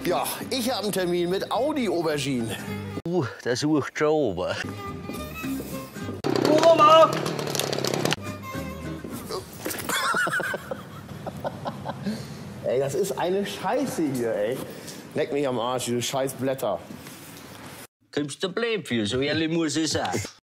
Ja, ich habe einen Termin mit Audi Aubergine. Der sucht schon oben. Oma! Ey, das ist eine Scheiße hier, ey. Leck mich am Arsch, diese scheiß Blätter. Kommst du blöd für, so ehrlich muss ich sein.